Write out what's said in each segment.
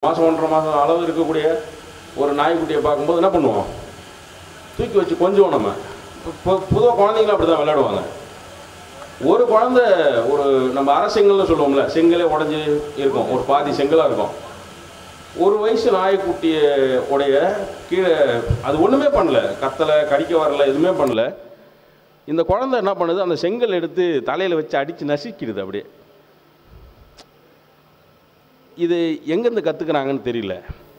மாதம் 1.5 மாதம் அளவு இருக்கக்கூடிய ஒரு நாய்க்குட்டியை பார்க்கும்போது என்ன பண்ணுவோம், தூக்கி வச்சு கொஞ்சம் நம்ம பொதுவாக குழந்தைங்களும் அப்படி தான் விளையாடுவாங்க. ஒரு குழந்தை ஒரு நம்ம அரசெங்கல்னு சொல்லுவோம்ல, செங்கலே உடஞ்சி இருக்கும், ஒரு பாதி செங்கலாக இருக்கும். ஒரு வயசு நாய்க்குட்டிய உடைய கீழே அது ஒன்றுமே பண்ணல, கத்தலை கடிக்க வரல, எதுவுமே பண்ணல. இந்த குழந்தை என்ன பண்ணுது, அந்த செங்கல் எடுத்து தலையில் வச்சு அடித்து நசுக்கிடுது அப்படியே. இது எங்கேருந்து கற்றுக்குறாங்கன்னு தெரியல.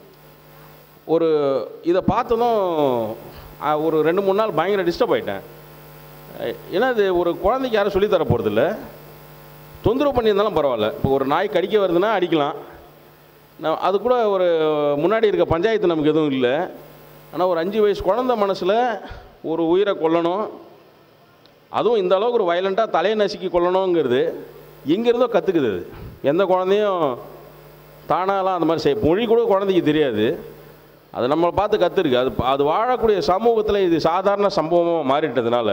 ஒரு இதை பார்த்ததும் ஒரு 2-3 நாள் பயங்கர டிஸ்டர்ப் ஆகிட்டேன். ஏன்னா இது ஒரு குழந்தைக்கு யாரும் சொல்லித்தர போகிறதில்ல, தொந்தரவு பண்ணியிருந்தாலும் பரவாயில்ல. இப்போ ஒரு நாய் கடிக்க வருதுன்னா அடிக்கலாம், அது கூட ஒரு முன்னாடி இருக்க பஞ்சாயத்து நமக்கு எதுவும் இல்லை. ஆனால் ஒரு 5 வயசு குழந்தை மனசில் ஒரு உயிரை கொல்லணும், அதுவும் இந்த அளவுக்கு ஒரு வயலண்ட்டாக தலையை நசுக்கி கொல்லணுங்கிறது எங்கேருந்தோ கற்றுக்குது. அது எந்த குழந்தையும் தானாலாம் அந்த மாதிரி செய்ய, மொழி கூட குழந்தைக்கு தெரியாது, அது நம்மளை பார்த்து கற்றுருக்கு. அது வாழக்கூடிய சமூகத்தில் இது சாதாரண சம்பவமாக மாறிட்டதுனால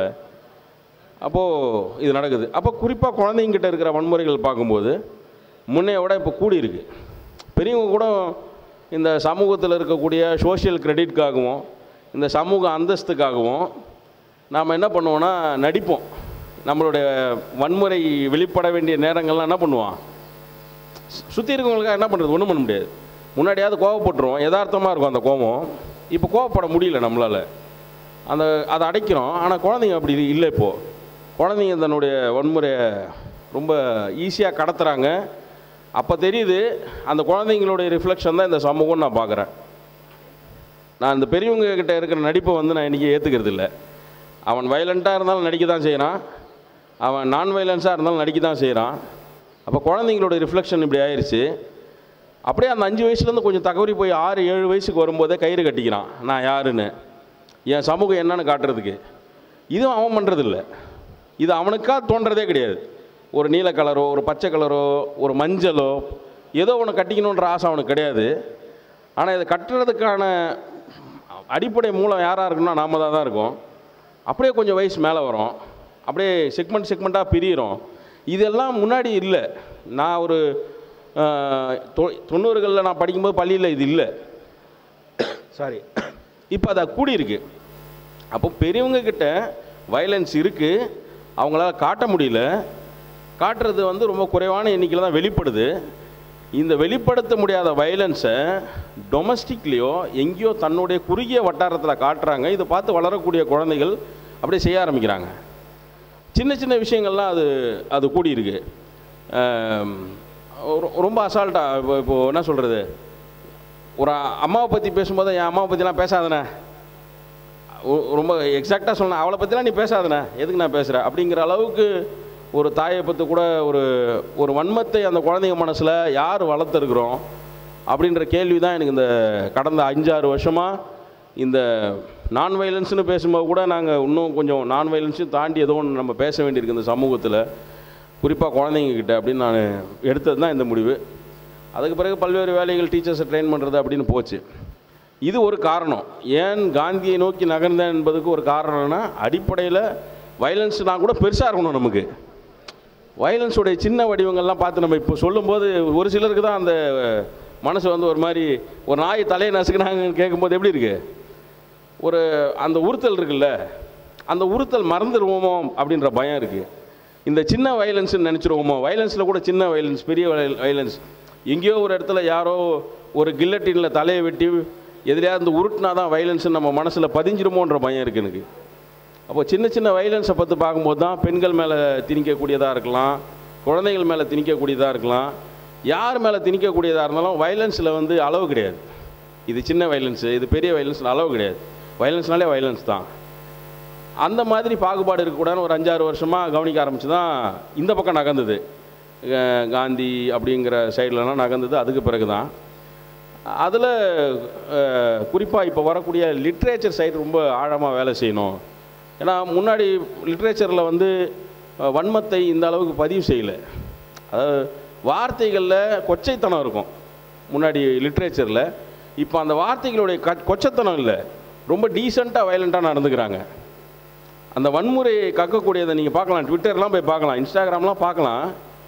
அப்போது இது நடக்குது. அப்போ குறிப்பாக குழந்தைங்கிட்ட இருக்கிற வன்முறைகள் பார்க்கும்போது முன்னைய விட இப்போ கூடியிருக்கு. பெரியவங்க கூட இந்த சமூகத்தில் இருக்கக்கூடிய சோஷியல் கிரெடிட்காகவும் இந்த சமூக அந்தஸ்துக்காகவும் நாம் என்ன பண்ணுவோன்னா நடிப்போம். நம்மளுடைய வன்முறை வெளிப்பட வேண்டிய நேரங்கள்லாம் என்ன பண்ணுவான், சுற்றி இருக்கவங்களுக்காக என்ன பண்ணுறது, ஒன்றும் பண்ண முடியாது. முன்னாடியாவது கோவப்பட்டுருவோம், யதார்த்தமாக இருக்கும் அந்த கோபம். இப்போ கோவப்பட முடியல நம்மளால், அதை அடைக்கிறோம். ஆனால் குழந்தைங்க அப்படி இல்லை. இப்போது குழந்தைங்க தன்னுடைய வன்முறையை ரொம்ப ஈஸியாக கடத்துகிறாங்க. அப்போ தெரியுது அந்த குழந்தைங்களுடைய ரிஃப்ளெக்ஷன் தான் இந்த சமூகம்னு நான் பார்க்குறேன். நான் இந்த பெரியவங்க கிட்ட இருக்கிற நடிப்பை நான் இன்றைக்கி ஏற்றுக்கிறது இல்லை. அவன் வயலண்ட்டாக இருந்தாலும் நடிக்க தான் செய்கிறான், அவன் நான் வயலன்ஸாக இருந்தாலும் நடிக்க தான் செய்கிறான். அப்போ குழந்தைங்களோட ரிஃப்ளெக்ஷன் இப்படி ஆயிடுச்சு. அப்படியே அந்த 5 வயசுலேருந்து கொஞ்சம் தகவரி போய் 6-7 வயசுக்கு வரும்போதே கயிறு கட்டிக்கிறான், நான் யாருன்னு, என் சமூகம் என்னன்னு காட்டுறதுக்கு. இதுவும் அவன் பண்ணுறதில்ல, இது அவனுக்காக தோன்றதே கிடையாது. ஒரு நீல கலரோ ஒரு பச்சை கலரோ ஒரு மஞ்சளோ ஏதோ ஒன்று கட்டிக்கணுன்ற ஆசை அவனுக்கு கிடையாது. ஆனால் இதை கட்டுறதுக்கான அடிப்படை மூலம் யாராக இருக்குன்னா நாம தான் இருக்கும். அப்படியே கொஞ்சம் வயசு மேலே வரும், அப்படியே செக்மெண்ட்டாக பிரியிறோம். இதெல்லாம் முன்னாடி இல்லை. நான் ஒரு 90களில் நான் படிக்கும்போது பள்ளியில் இது இல்லை, சாரி, இப்போ அதை கூடியிருக்கு. அப்போ பெரியவங்க கிட்ட வயலன்ஸ் இருக்குது, அவங்களால காட்ட முடியல, காட்டுறது ரொம்ப குறைவான எண்ணிக்கையில் தான் வெளிப்படுது. இந்த வெளிப்படுத்த முடியாத வயலன்ஸை டொமஸ்டிக்லேயோ எங்கேயோ தன்னுடைய குறுகிய வட்டாரத்தில் காட்டுறாங்க. இதை பார்த்து வளரக்கூடிய குழந்தைகள் அப்படியே செய்ய ஆரம்பிக்கிறாங்க. சின்ன சின்ன விஷயங்கள்லாம் அது கூடியிருக்கு. ரொம்ப அசால்ட்டாக இப்போது என்ன சொல்கிறது, ஒரு அம்மாவை பற்றி பேசும்போது என் அம்மாவை பற்றிலாம் பேசாதண்ணே, ரொம்ப எக்ஸாக்டாக சொன்னேன், அவளை பற்றிலாம் நீ பேசாதண்ணே, எதுக்கு நான் பேசுகிறேன் அப்படிங்கிற அளவுக்கு ஒரு தாயை பற்றி கூட ஒரு வன்மத்தை அந்த குழந்தைங்க மனசில் யார் வளர்த்துருக்குறோம் அப்படின்ற கேள்வி தான் எனக்கு இந்த கடந்த 5-6 வருஷமாக இந்த நான் வயலன்ஸ்னு பேசும்போது கூட நாங்கள் இன்னும் கொஞ்சம் நான் வயலன்ஸையும் தாண்டி ஏதோ ஒன்று நம்ம பேச வேண்டியிருக்கு இந்த சமூகத்தில், குறிப்பாக குழந்தைங்கக்கிட்ட அப்படின்னு நான் எடுத்தது தான் இந்த முடிவு. அதுக்கு பிறகு பல்வேறு வேலைகள், டீச்சர்ஸை ட்ரெயின் பண்ணுறது அப்படின்னு போச்சு. இது ஒரு காரணம். ஏன் காந்தியை நோக்கி நகர்ந்தேன் என்பதுக்கு ஒரு காரணம்னா, அடிப்படையில் வயலன்ஸ்னா கூட பெருசாக இருக்கணும். நமக்கு வயலன்ஸுடைய சின்ன வடிவங்கள்லாம் பார்த்து நம்ம இப்போ சொல்லும்போது ஒரு சிலருக்கு தான் அந்த மனசு ஒரு மாதிரி, ஒரு நாய் தலையை நசுக்குனாங்கன்னு கேட்கும்போது எப்படி இருக்குது, ஒரு அந்த உறுத்தல் இருக்குல்ல, அந்த உறுத்தல் மறந்துடுவோமோ அப்படின்ற பயம் இருக்குது. இந்த சின்ன வயலன்ஸ்ன்னு நினச்சிருவோமோ, வயலன்ஸில் கூட சின்ன வயலன்ஸ், பெரிய வயலன்ஸ், எங்கேயோ ஒரு இடத்துல யாரோ ஒரு கில்லட்டினில் தலையை வெட்டி எதிலையாவது இந்த உருட்டினா தான் வயலன்ஸ்ன்னு நம்ம மனசில் பதிஞ்சிருமோன்ற பயம் இருக்குது எனக்கு. அப்போ சின்ன சின்ன வயலன்ஸை பற்றி பார்க்கும்போது தான் பெண்கள் மேலே திணிக்கக்கூடியதாக இருக்கலாம், குழந்தைகள் மேலே திணிக்கக்கூடியதாக இருக்கலாம், யார் மேலே திணிக்கக்கூடியதாக இருந்தாலும் வயலன்ஸில் அளவு கிடையாது. இது சின்ன வயலன்ஸு, இது பெரிய வயலன்ஸில் அளவு கிடையாது. வயலன்ஸ்னாலே வயலன்ஸ் தான். அந்த மாதிரி பாகுபாடு இருக்கக்கூடாதுன்னு ஒரு 5-6 வருஷமாக கவனிக்க ஆரம்பித்து தான் இந்த பக்கம் நகர்ந்தது. காந்தி அப்படிங்கிற சைட்லலாம் நகர்ந்தது அதுக்கு பிறகு தான். அதில் குறிப்பாக இப்போ வரக்கூடிய லிட்ரேச்சர் சைடு ரொம்ப ஆழமாக வேலை செய்யணும். ஏன்னா முன்னாடி லிட்ரேச்சரில் வன்மத்தை இந்த அளவுக்கு பதிவு செய்யலை. அதாவது வார்த்தைகளில் கொச்சைத்தனம் இருக்கும் முன்னாடி லிட்ரேச்சரில். இப்போ அந்த வார்த்தைகளுடைய கொச்சைத்தனம் இல்லை, ரொம்ப டீசெண்டாக வயலண்ட்டாக நடந்துக்கிறாங்க. அந்த வன்முறையை கக்கக்கூடியதை நீங்கள் பார்க்கலாம், ட்விட்டர்லாம் போய் பார்க்கலாம், இன்ஸ்டாகிராம்லாம் பார்க்கலாம்.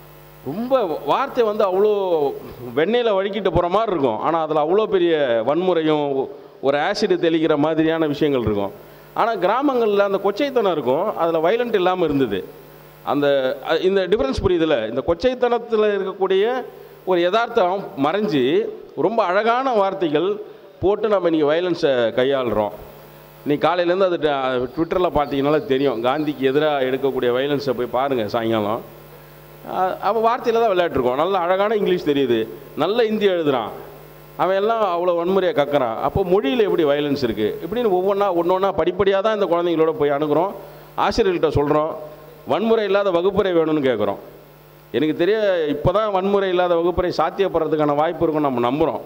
ரொம்ப வார்த்தை வந்து அவ்வளோ வெண்ணெயில் வழுக்கிட்டு போகிற மாதிரி இருக்கும். ஆனால் அதில் அவ்வளோ பெரிய வன்முறையும் ஒரு ஆசிட் தெளிக்கிற மாதிரியான விஷயங்கள் இருக்கும். ஆனால் கிராமங்களில் அந்த கொச்சைத்தனம் இருக்கும், அதில் வைலண்ட் இல்லாமல் இருந்தது. அந்த இந்த டிஃப்ரென்ஸ் புரியுதில்ல? இந்த கொச்சைத்தனத்தில் இருக்கக்கூடிய ஒரு யதார்த்தம் மறைஞ்சு ரொம்ப அழகான வார்த்தைகள் போட்டு நம்ம இன்றைக்கி வயலன்ஸை கையாளுறோம். நீ காலையிலேருந்து அது ட்விட்டரில் பார்த்தீங்கன்னால தெரியும், காந்திக்கு எதிராக எடுக்கக்கூடிய வயலன்ஸை போய் பாருங்கள் சாயங்காலம். அப்போ வார்த்தையில் தான் விளையாட்டுருக்கோம். நல்ல அழகான இங்கிலீஷ் தெரியுது, நல்ல ஹிந்தி எழுதுகிறான், அவன் எல்லாம் அவ்வளோ வன்முறையை கக்குறான். அப்போ மொழியில் எப்படி வயலன்ஸ் இருக்குது இப்படின்னு ஒவ்வொன்றா படிப்படியாக தான் இந்த குழந்தைங்களோட போய் அணுகிறோம். ஆசிரியர்கள்ட்ட சொல்கிறோம், வன்முறை இல்லாத வகுப்பறை வேணும்னு கேட்குறோம். எனக்கு தெரிய இப்போ தான் வன்முறை இல்லாத வகுப்பறை சாத்தியப்படுறதுக்கான வாய்ப்பு இருக்குன்னு நம்ம நம்புகிறோம்.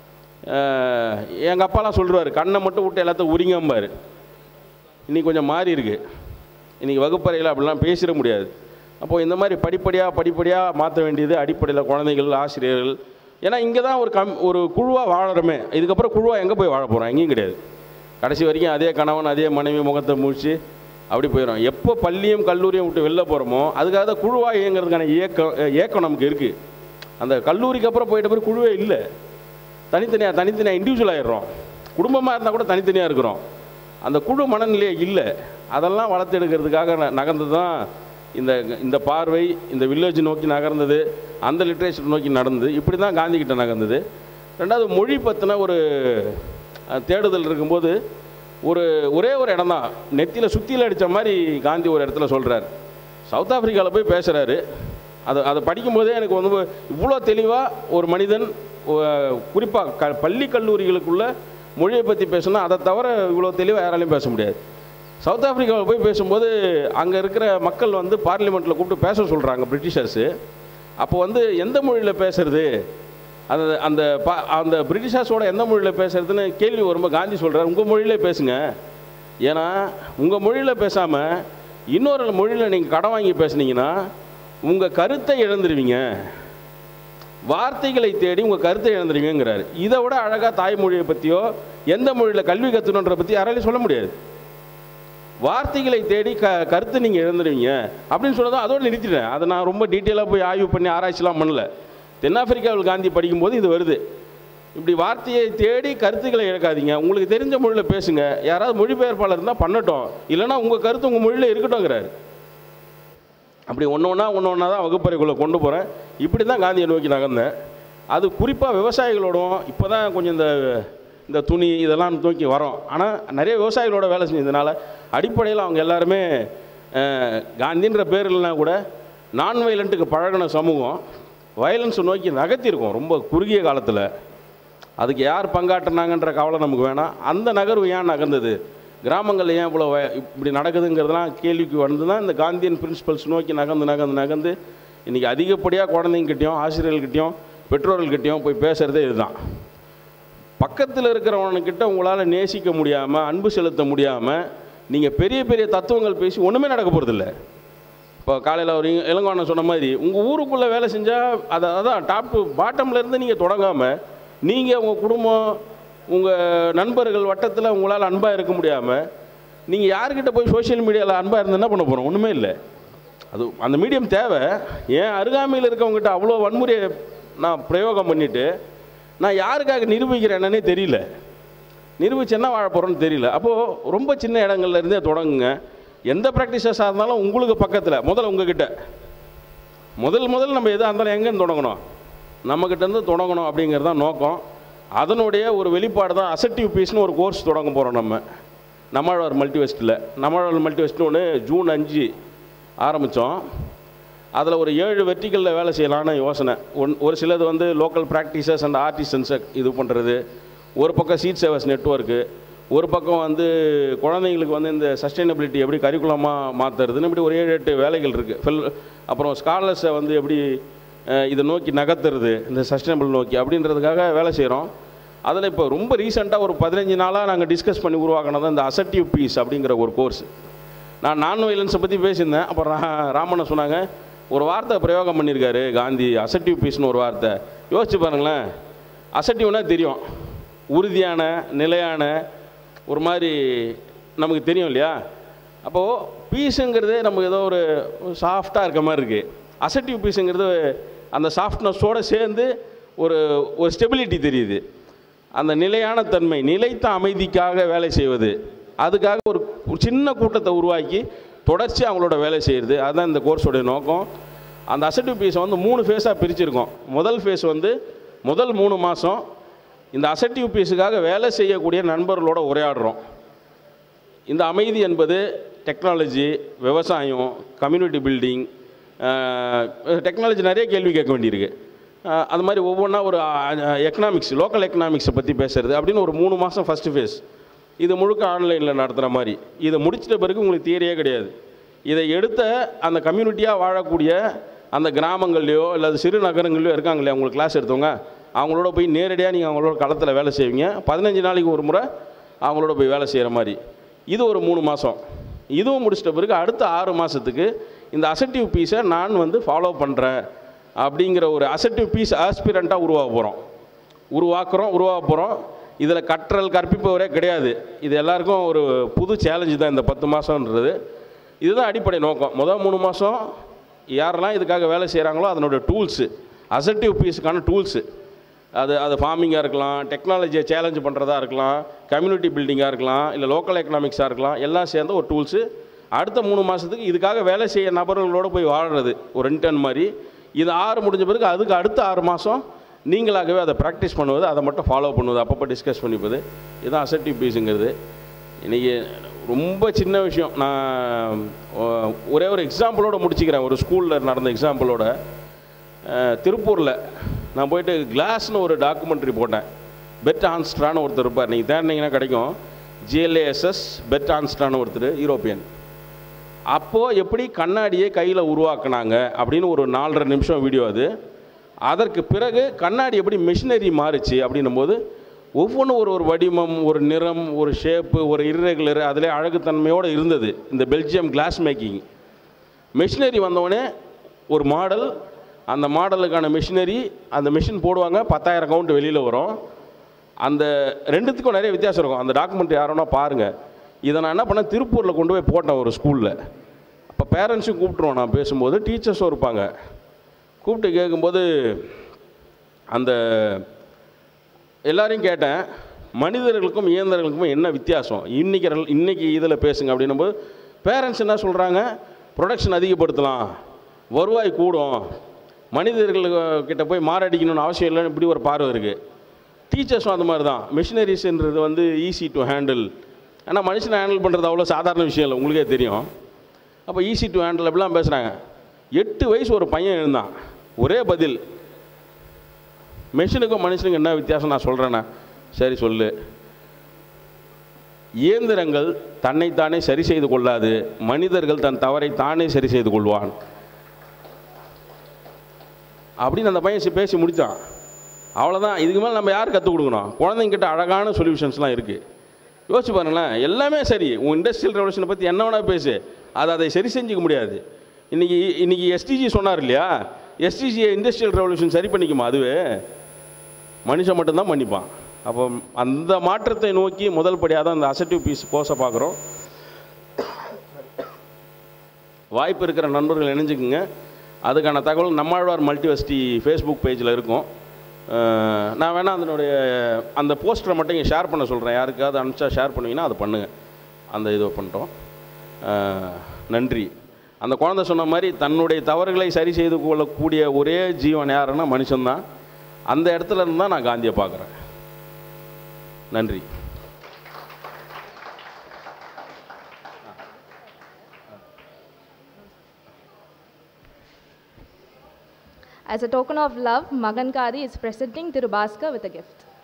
எங்கள் அப்பாலாம் சொல்லுவார், கண்ணை மட்டும் விட்டு எல்லாத்தையும் உரிங்கம்பார். இன்றைக்கி கொஞ்சம் மாறி இருக்குது. இன்றைக்கி வகுப்பறையில் அப்படிலாம் பேசிட முடியாது. அப்போது இந்த மாதிரி படிப்படியாக மாற்ற வேண்டியது அடிப்படையில் குழந்தைகள், ஆசிரியர்கள். ஏன்னா இங்கே தான் ஒரு குழுவாக வாழறோமே. இதுக்கப்புறம் குழுவாக எங்கே போய் வாழ போகிறோம்? எங்கேயும் கிடையாது. கடைசி வரைக்கும் அதே கணவன் அதே மனைவி முகத்தை முடிச்சு அப்படி போயிடும். எப்போ பள்ளியும் கல்லூரியும் விட்டு வெளில போகிறோமோ அதுக்காக தான் குழுவாக இயங்கிறதுக்கான ஏக்கம் நமக்கு இருக்குது. அந்த கல்லூரிக்கு அப்புறம் போயிட்ட பிறகு குழுவே இல்லை, தனித்தனியாக இண்டிவிஜுவல் ஆகிடுறோம். குடும்பமாக இருந்தால் கூட தனித்தனியாக இருக்கிறோம். அந்த குழு மனநிலையே இல்லை. அதெல்லாம் வளர்த்து எடுக்கிறதுக்காக நகர்ந்து தான் இந்த பார்வை இந்த வில்லேஜ் நோக்கி நகர்ந்தது, அந்த லிட்ரேச்சர் நோக்கி நடந்தது. இப்படி தான் காந்தி கிட்ட நகர்ந்தது. ரெண்டாவது, மொழி பற்றின ஒரு தேடுதல் இருக்கும்போது ஒரே ஒரு இடம் தான் நெத்தியில் சுத்தியில் அடித்த மாதிரி காந்தி ஒரு இடத்துல சொல்கிறார். சவுத் ஆஃப்ரிக்காவில் போய் பேசுகிறாரு. அதை படிக்கும்போதே எனக்கு வந்து இவ்வளோ தெளிவாக ஒரு மனிதன் குறிப்பாக பள்ளி கல்லூரிகளுக்குள்ள மொழியை பற்றி பேசணும், அதை தவிர இவ்வளோ தெளிவாக யாராலையும் பேச முடியாது. சவுத் ஆஃப்ரிக்காவில் போய் பேசும்போது அங்கே இருக்கிற மக்கள் வந்து பார்லிமெண்ட்டில் கூப்பிட்டு பேச சொல்கிறாங்க பிரிட்டிஷர்ஸு. அப்போ வந்து எந்த மொழியில் பேசுறது, அந்த பிரிட்டிஷர்ஸோட எந்த மொழியில் பேசுறதுன்னு கேள்வி வரும்போது காந்தி சொல்கிறார், உங்கள் மொழியிலே பேசுங்க. ஏன்னா உங்கள் மொழியில் பேசாமல் இன்னொரு மொழியில் நீங்கள் கடன் வாங்கி பேசுனீங்கன்னா உங்கள் கருத்தை இழந்துருவீங்க, வார்த்தைகளை தேடி உங்கள் கருத்தை இழந்துருவீங்கிறார். இதை விட அழகாக தாய்மொழியை பற்றியோ எந்த மொழியில் கல்வி கற்றுணுன்ற பற்றி யாராலையும் சொல்ல முடியாது. வார்த்தைகளை தேடி கருத்தை நீங்கள் இழந்துருவீங்க அப்படின்னு சொன்னதும் அதோடு நிறுத்திட்டேன். அதை நான் ரொம்ப டீட்டெயிலாக போய் ஆய்வு பண்ணி ஆராய்ச்சிலாம் பண்ணல. தென்னாப்பிரிக்காவில் காந்தி படிக்கும்போது இது வருது. இப்படி வார்த்தையை தேடி கருத்துக்களை இழக்காதீங்க, உங்களுக்கு தெரிஞ்ச மொழியில் பேசுங்க, யாராவது மொழிபெயர்ப்பாளர் இருந்தால் பண்ணட்டும், இல்லைனா உங்கள் கருத்து உங்கள் மொழியில் இருக்கட்டும்ங்கிறாரு. அப்படி ஒன்று தான் வகுப்பறைக்குள்ளே கொண்டு போகிறேன். இப்படி தான் காந்தியை நோக்கி நகர்ந்தேன். அது குறிப்பாக விவசாயிகளோடும் இப்போ தான் கொஞ்சம் இந்த துணி இதெல்லாம் நோக்கி வரோம். ஆனால் நிறைய விவசாயிகளோட வேலை செஞ்சதுனால அடிப்படையில் அவங்க எல்லாருமே காந்தின்ற பேர் இல்லைனா கூட நான் வயலண்ட்டுக்கு பழகின சமூகம் வயலன்ஸை நோக்கி நகர்த்தியிருக்கோம் ரொம்ப குறுகிய காலத்தில். அதுக்கு யார் பங்காற்றினாங்கன்ற கவலை நமக்கு வேணாம். அந்த நகர்வு ஏன் நகர்ந்தது, கிராமங்களில் ஏன் இவ்வளோ இப்படி நடக்குதுங்கிறதுலாம் கேள்விக்கு வந்து தான் இந்த காந்தியன் பிரின்சிபல்ஸ் நோக்கி நகர்ந்து இன்றைக்கி அதிகப்படியாக குழந்தைங்கிட்டையும் ஆசிரியர்கள்கிட்டையும் பெற்றோர்கள்கிட்டையும் போய் பேசுகிறதே இதுதான். பக்கத்தில் இருக்கிறவனுக்கிட்ட உங்களால் நேசிக்க முடியாமல் அன்பு செலுத்த முடியாமல் நீங்கள் பெரிய பெரிய தத்துவங்கள் பேசி ஒன்றுமே நடக்க போகிறதில்ல. இப்போ காலையில் ஒரு இளங்கோவன் சொன்ன மாதிரி உங்கள் ஊருக்குள்ளே வேலை செஞ்சால் அதான் டாப் டு பாட்டம்லேருந்து நீங்கள் தொடங்காமல் நீங்கள் உங்கள் குடும்பம் உங்கள் நண்பர்கள் வட்டத்தில் உங்களால் அன்பாக இருக்க முடியாமல் நீங்கள் யார்கிட்ட போய் சோஷியல் மீடியாவில் அன்பாக இருந்து என்ன பண்ண போகிறோம்? ஒன்றுமே இல்லை. அது அந்த மீடியம் தேவை. ஏன் அருகாமையில் இருக்கவங்ககிட்ட அவ்வளோ வன்முறையை நான் பிரயோகம் பண்ணிவிட்டு நான் யாருக்காக நிரூபிக்கிறேன் என்னன்னே தெரியல, நிரூபிச்சு என்ன வாழ போகிறோன்னு தெரியல. அப்போது ரொம்ப சின்ன இடங்கள்லேருந்தே தொடங்குங்க. எந்த ப்ராக்டிஸஸாக இருந்தாலும் உங்களுக்கு பக்கத்தில் முதல்ல உங்ககிட்ட முதல் நம்ம எதாக இருந்தாலும் எங்கேருந்து தொடங்கணும், நம்மக்கிட்டேருந்து தொடங்கணும் அப்படிங்கிறது தான் நோக்கம். அதனுடைய ஒரு வெளிப்பாடு தான் அசர்ட்டிவ் பீஸ்னு ஒரு கோர்ஸ் தொடங்க போகிறோம் நம்ம நம்மாழ்வார் மல்டிவெஸ்ட்டில். நம்மாழ்வார் மல்டிவெஸ்ட்னு ஒன்று ஜூன் 5 ஆரம்பித்தோம். அதில் ஒரு 7 வெர்டிகளில் வேலை செய்யலான்னு யோசனை. ஒரு சிலது வந்து லோக்கல் ப்ராக்டிசஸ் அண்ட் ஆர்டிசன்ஸை இது பண்ணுறது, ஒரு பக்கம் சீட் சேவர்ஸ் நெட்வொர்க்கு, ஒரு பக்கம் வந்து குழந்தைங்களுக்கு வந்து இந்த சஸ்டைனபிலிட்டி எப்படி கரிக்குலமாக மாற்றுறதுன்னு இப்படி ஒரு 7-8 வேலைகள் இருக்குது. அப்புறம் ஸ்காலர்ஸை வந்து எப்படி இதை நோக்கி நகர்த்துறது இந்த சஸ்டைனபிள் நோக்கி அப்படின்றதுக்காக வேலை செய்கிறோம். அதில் இப்போ ரொம்ப ரீசெண்டாக ஒரு 15 நாளாக நாங்கள் டிஸ்கஸ் பண்ணி உருவாக்கினது இந்த அசர்ட்டிவ் பீஸ் அப்படிங்கிற ஒரு கோர்ஸ். நான் வயலன்ஸை பற்றி பேசியிருந்தேன். அப்புறம் ராமனை சொன்னாங்க, ஒரு வார்த்தை பிரயோகம் பண்ணியிருக்காரு காந்தி, அசர்ட்டிவ் பீஸ்னு ஒரு வார்த்தை. யோசிச்சு பாருங்களேன். அசர்ட்டிவ்னா தெரியும், உறுதியான நிலையான ஒரு மாதிரி நமக்கு தெரியும் இல்லையா? அப்போது பீஸுங்கிறதே நமக்கு ஏதோ ஒரு சாஃப்டாக இருக்க மாதிரி இருக்குது. அசர்ட்டிவ் பீஸுங்கிறது அந்த சாஃப்ட்னஸோடு சேர்ந்து ஒரு ஸ்டெபிலிட்டி தெரியுது. அந்த நிலையான தன்மை, நிலைத்த அமைதிக்காக வேலை செய்வது, அதுக்காக ஒரு சின்ன கூட்டத்தை உருவாக்கி தொடர்ச்சி அவங்களோட வேலை செய்கிறது. அதுதான் இந்த கோர்ஸோடைய நோக்கம். அந்த அசர்ட்டிவ் பீஸை வந்து 3 ஃபேஸாக பிரிச்சிருக்கோம். முதல் ஃபேஸ் வந்து முதல் 3 மாதம் இந்த அசர்ட்டிவ் பீஸுக்காக வேலை செய்யக்கூடிய நண்பர்களோட உரையாடுறோம். இந்த அமைதி என்பது டெக்னாலஜி, விவசாயம், கம்யூனிட்டி பில்டிங், டெக்னாலஜி நிறைய கேள்வி கேட்க வேண்டியிருக்கு. அது மாதிரி ஒவ்வொன்றா ஒரு எக்கனாமிக்ஸ், லோக்கல் எக்கனாமிக்ஸை பற்றி பேசுகிறது அப்படின்னு ஒரு 3 மாதம் ஃபஸ்ட்டு ஃபேஸ். இது முழுக்க ஆன்லைனில் நடத்துகிற மாதிரி. இதை முடிச்சிட்ட பிறகு உங்களுக்கு தியரியே கிடையாது. இதை எடுத்த அந்த கம்யூனிட்டியாக வாழக்கூடிய அந்த கிராமங்கள்லையோ இல்லை சிறு நகரங்கள்லையோ இருக்காங்க இல்லையா, உங்களுக்கு கிளாஸ் எடுத்தவங்க, அவங்களோட போய் நேரடியாக நீங்கள் அவங்களோட களத்தில் வேலை செய்வீங்க. 15 நாளைக்கு ஒரு முறை அவங்களோட போய் வேலை செய்கிற மாதிரி. இது ஒரு 3 மாதம். இதுவும் முடிச்சிட்ட பிறகு அடுத்த 6 மாதத்துக்கு இந்த அசர்ட்டிவ் பீஸை நான் வந்து ஃபாலோ பண்ணுறேன் அப்படிங்கிற ஒரு அசர்ட்டிவ் பீஸ் ஆஸ்பிரண்ட்டாக உருவாக்க போகிறோம். இதில் கற்பிப்பவரே கிடையாது. இது எல்லாருக்கும் ஒரு புது சேலஞ்சு தான் இந்த 10 மாதம்ன்றது. இதுதான் அடிப்படை நோக்கம். முதல் 3 மாதம் யாரெல்லாம் இதுக்காக வேலை செய்கிறாங்களோ அதனோட டூல்ஸு, அசர்ட்டிவ் பீஸுக்கான டூல்ஸு, அது ஃபார்மிங்காக இருக்கலாம், டெக்னாலஜியை சேலஞ்சு பண்ணுறதா இருக்கலாம், கம்யூனிட்டி பில்டிங்காக இருக்கலாம், இல்லை லோக்கல் எக்கனாமிக்ஸாக இருக்கலாம், எல்லாம் சேர்ந்த ஒரு டூல்ஸு. அடுத்த 3 மாதத்துக்கு இதுக்காக வேலை செய்ய நபர்களோடு போய் வாழ்கிறது ஒரு இன்டர்ன் மாதிரி. இது 6 முடிஞ்ச பிறகு அதுக்கு அடுத்த 6 மாதம் நீங்களாகவே அதை ப்ராக்டிஸ் பண்ணுவது, அதை மட்டும் ஃபாலோ பண்ணுவது, அப்பப்போ டிஸ்கஸ் பண்ணிப்பது. இதுதான் அசர்ட்டிவ் பீஸுங்கிறது. இன்றைக்கி ரொம்ப சின்ன விஷயம். நான் ஒரே ஒரு எக்ஸாம்பிளோடு முடிச்சுக்கிறேன். ஒரு ஸ்கூலில் நடந்த எக்ஸாம்பிளோட. திருப்பூரில் நான் போயிட்டு கிளாஸ்னு ஒரு டாக்குமெண்ட்ரி போட்டேன். பெட் ஆன்ஸ்ட்ரான்னு ஒருத்தர் இருப்பார், நீங்கள் தேடினீங்கன்னா கிடைக்கும். GLASS பெட் ஆன்ஸ்ட்ரான்னு ஒருத்தர், யூரோப்பியன். அப்போது எப்படி கண்ணாடியை கையில் உருவாக்குனாங்க அப்படின்னு ஒரு 4.5 நிமிஷம் வீடியோ அது. அதற்கு பிறகு கண்ணாடி எப்படி மிஷினரி மாறுச்சு அப்படின்னும் போது ஒவ்வொன்றும் ஒரு வடிவம், ஒரு நிறம், ஒரு ஷேப்பு, ஒரு இர்ரெகுலர், அதிலே அழகுத்தன்மையோடு இருந்தது. இந்த பெல்ஜியம் கிளாஸ் மேக்கிங் மிஷினரி வந்தவொடனே ஒரு மாடல், அந்த மாடலுக்கான மிஷினரி, அந்த மிஷின் போடுவாங்க, 10,000 கவுண்ட் வெளியில் வரும். அந்த ரெண்டுத்துக்கும் நிறைய வித்தியாசம் இருக்கும். அந்த டாக்குமெண்ட்ரி யாரோன்னா பாருங்கள். இதை நான் என்ன பண்ணேன், திருப்பூரில் கொண்டு போய் போட்டேன் ஒரு ஸ்கூலில். அப்போ பேரண்ட்ஸும் கூப்பிட்ருவோம். நான் பேசும்போது டீச்சர்ஸும் இருப்பாங்க. கூப்பிட்டு கேட்கும்போது அந்த எல்லாரையும் கேட்டேன், மனிதர்களுக்கும் இயந்திரங்களுக்கும் என்ன வித்தியாசம், இன்றைக்கி இதில் பேசுங்க அப்படின்னும்போது பேரண்ட்ஸ் என்ன சொல்கிறாங்க, ப்ரொடக்ஷன் அதிகப்படுத்தலாம், வருவாய் கூடும், மனிதர்கள்கிட்ட போய் மாரடிக்கணும்னு அவசியம் இல்லைன்னு இப்படி ஒரு பார்வை இருக்குது. டீச்சர்ஸும் அந்த மாதிரி தான். மிஷினரிஸ்ன்றது வந்து ஈஸி டு ஹேண்டில். ஆனால் மனுஷனை ஹேண்டில் பண்ணுறது அவ்வளோ சாதாரண விஷயம் இல்லை, உங்களுக்கே தெரியும். அப்போ ஈஸி டு ஹேண்டில் அப்படிலாம் பேசுகிறாங்க. 8 வயசு ஒரு பையன் இருந்தான். ஒரே பதில், மெஷினுக்கும் மனுஷனுக்கும் என்ன வித்தியாசம் நான் சொல்கிறேன்னா, சரி சொல்லு. இயந்திரங்கள் தன்னைத்தானே சரி செய்து கொள்ளாது, மனிதர்கள் தன் தவறை தானே சரி செய்து கொள்வான் அப்படின்னு அந்த பையன் பேசி முடித்தான். அவ்வளோதான். இதுக்கு மேலே நம்ம யார் கற்றுக் கொடுக்கணும்? குழந்தைங்கிட்ட அழகான சொல்யூஷன்ஸ்லாம் இருக்குது. யோசிச்சு பாருங்களேன். எல்லாமே சரி. உன் இண்டஸ்ட்ரியல் ரெவல்யூஷனை பற்றி என்ன வேணால் பேசு, அதை சரி செஞ்சுக்க முடியாது. இன்றைக்கி எஸ்டிஜி சொன்னார் இல்லையா, எஸ்டிஜியை இண்டஸ்ட்ரியல் ரெவல்யூஷன் சரி பண்ணிக்குமா? அதுவே மனுஷன் மட்டும்தான் பண்ணிப்பான். அப்போ அந்த மாற்றத்தை நோக்கி முதல் படியாக தான் இந்த அசர்ட்டிவ் பீஸ் கோர்ஸை பார்க்குறோம். வாய்ப்பு இருக்கிற நண்பர்கள் இணைஞ்சுக்குங்க. அதுக்கான தகவல் நம்மாழ்வார் மல்டிவர்சிட்டி ஃபேஸ்புக் பேஜில் இருக்கும். நான் வேணால் அதனுடைய அந்த போஸ்டரை மட்டும் இங்கே ஷேர் பண்ண சொல்கிறேன். யாருக்காவது அனுப்பிச்சா ஷேர் பண்ணுவீங்கன்னா அதை பண்ணுங்கள். அந்த இதை பண்ணிட்டோம். நன்றி. அந்த குழந்தை சொன்ன மாதிரி தன்னுடைய தவறுகளை சரி செய்து கொள்ளக்கூடிய ஒரே ஜீவன் யாருன்னா மனுஷன்தான். அந்த இடத்துல இருந்து தான் நான் காந்தியை பார்க்குறேன். நன்றி. As a token of love, Magankari is presenting Thiru Baskar with a gift.